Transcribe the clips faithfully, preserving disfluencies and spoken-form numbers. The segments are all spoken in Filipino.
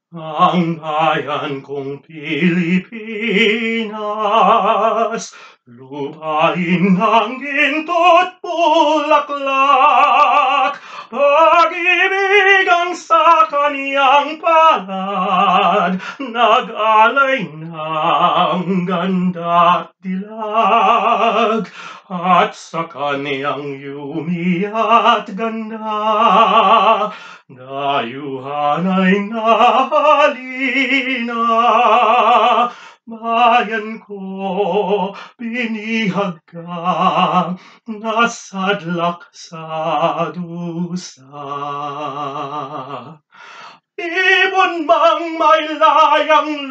Ang bayan kong Pilipinas, lupain ng ginto't bulaklak, pag-ibig ang sa kaniyang palad, nag-alay ng ganda't dilag, at sa kaniyang yumi at ganda, dayuhan ay nahalina. Bayan ko, binihag ka, nasadlak sa dusa. Ibon mang may layang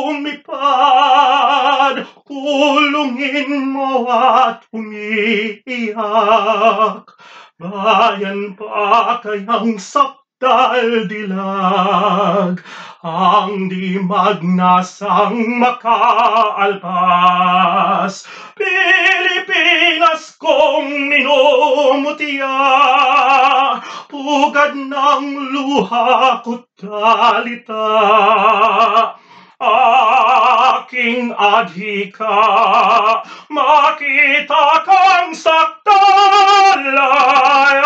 lumipad, kulungin mo at umiiyak. Bayan pa kayang sakdal dilag, ang di magnasang makaalpas. Pilipinas kong minumutya, pugad ng luha ko't dalita. Aking adhika, makita kang sakdal ay